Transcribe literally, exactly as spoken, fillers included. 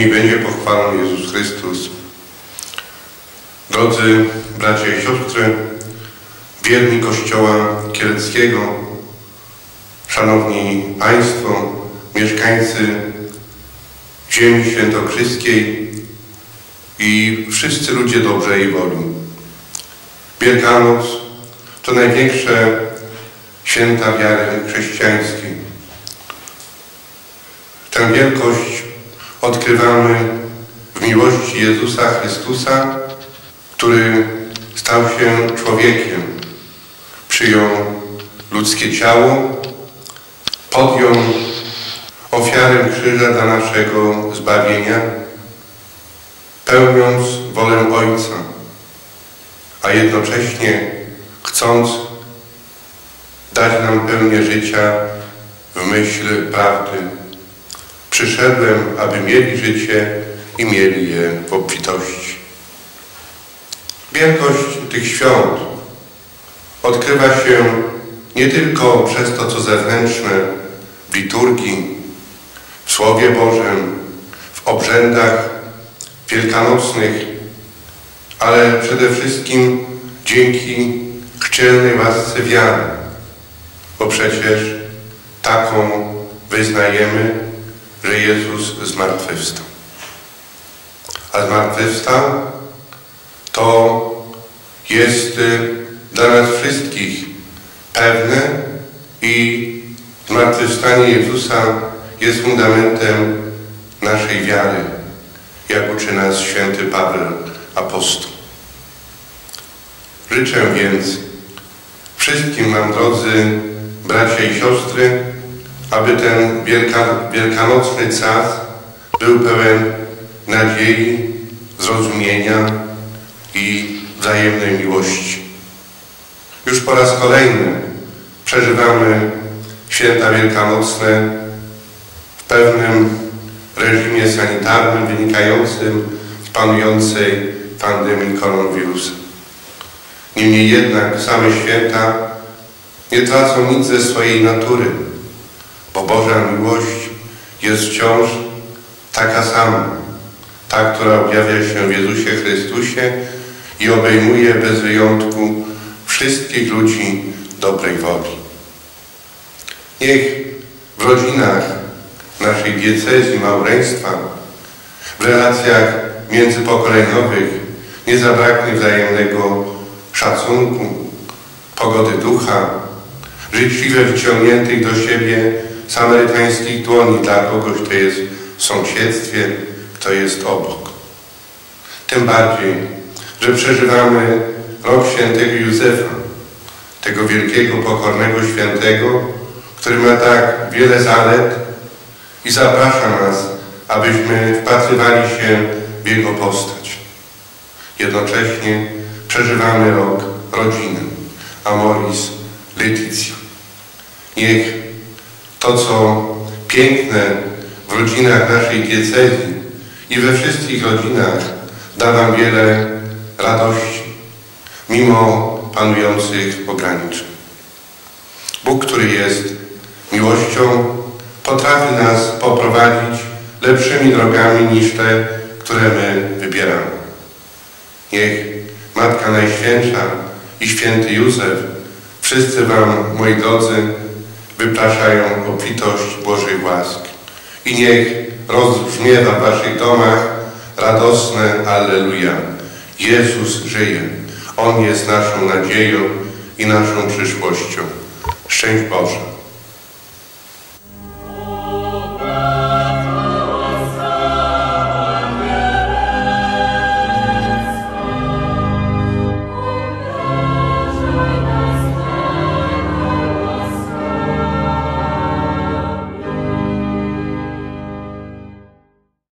Niech będzie pochwalony Jezus Chrystus. Drodzy bracia i siostry, wierni Kościoła Kieleckiego, szanowni Państwo, mieszkańcy ziemi świętokrzyskiej i wszyscy ludzie dobrej woli. Wielkanoc to największe święta wiary chrześcijańskiej. Tę wielkość odkrywamy w miłości Jezusa Chrystusa, który stał się człowiekiem, przyjął ludzkie ciało, podjął ofiarę krzyża dla naszego zbawienia, pełniąc wolę Ojca, a jednocześnie chcąc dać nam pełnię życia w myśl prawdy. Przyszedłem, aby mieli życie i mieli je w obfitości. Wielkość tych świąt odkrywa się nie tylko przez to, co zewnętrzne w liturgii, w Słowie Bożym, w obrzędach wielkanocnych, ale przede wszystkim dzięki chrzcielnej łasce wiary, bo przecież taką wyznajemy, że Jezus zmartwychwstał. A zmartwychwstał to jest dla nas wszystkich pewne i zmartwychwstanie Jezusa jest fundamentem naszej wiary, jak uczy nas święty Paweł apostoł. Życzę więc wszystkim wam, drodzy bracia i siostry, aby ten wielka, wielkanocny czas był pełen nadziei, zrozumienia i wzajemnej miłości. Już po raz kolejny przeżywamy święta wielkanocne w pewnym reżimie sanitarnym wynikającym z panującej pandemii koronawirusa. Niemniej jednak same święta nie tracą nic ze swojej natury, bo Boża miłość jest wciąż taka sama, ta, która objawia się w Jezusie Chrystusie i obejmuje bez wyjątku wszystkich ludzi dobrej woli. Niech w rodzinach naszej diecezji, małżeństwa, w relacjach międzypokoleniowych nie zabraknie wzajemnego szacunku, pogody ducha, życzliwie wyciągniętych do siebie samarytańskich dłoni dla kogoś, kto jest w sąsiedztwie, kto jest obok. Tym bardziej, że przeżywamy rok świętego Józefa, tego wielkiego, pokornego świętego, który ma tak wiele zalet i zaprasza nas, abyśmy wpatrywali się w jego postać. Jednocześnie przeżywamy rok rodziny, Amoris Laetitia. Niech to, co piękne w rodzinach naszej diecezji i we wszystkich rodzinach da nam wiele radości, mimo panujących ograniczeń. Bóg, który jest miłością, potrafi nas poprowadzić lepszymi drogami niż te, które my wybieramy. Niech Matka Najświętsza i święty Józef, wszyscy wam, moi drodzy, wypraszają obfitość Bożej łaski. I niech rozbrzmiewa w waszych domach radosne Alleluja. Jezus żyje. On jest naszą nadzieją i naszą przyszłością. Szczęść Boże.